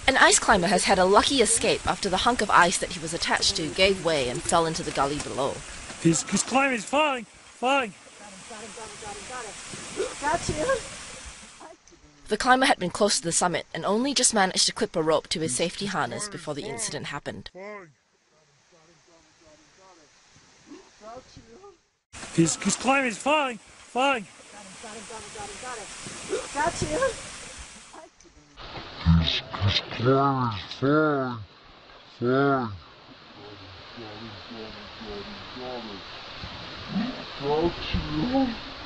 An ice climber has had a lucky escape after the hunk of ice that he was attached to gave way and fell into the gully below. His climber is falling, falling. Got you. The climber had been close to the summit and only just managed to clip a rope to his safety harness before the incident happened. His climber is falling, falling. Got you. His climber is falling, falling. Got you.